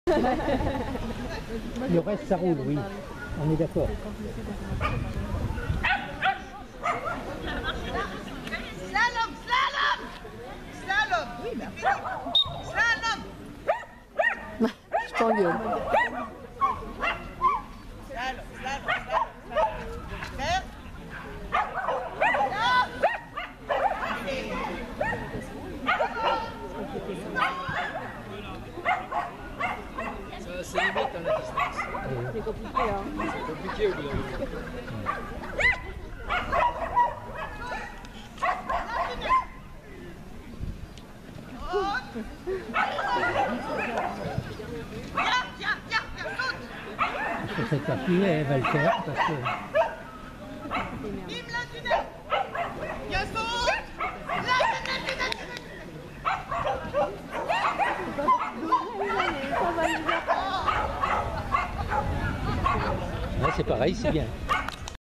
Le reste, ça roule, oui. On est d'accord. Slalom, slalom, slalom. Oui, mais slalom. Je t'engueule. Slalom, slalom, slalom. Vert. C'est limite à la distance. C'est compliqué, hein. C'est compliqué au bout d'un moment. Il faut s'appuyer, elle va le faire parce que... Bim la tunnel. Bien saute. La tunnel. Là, c'est pareil, c'est bien.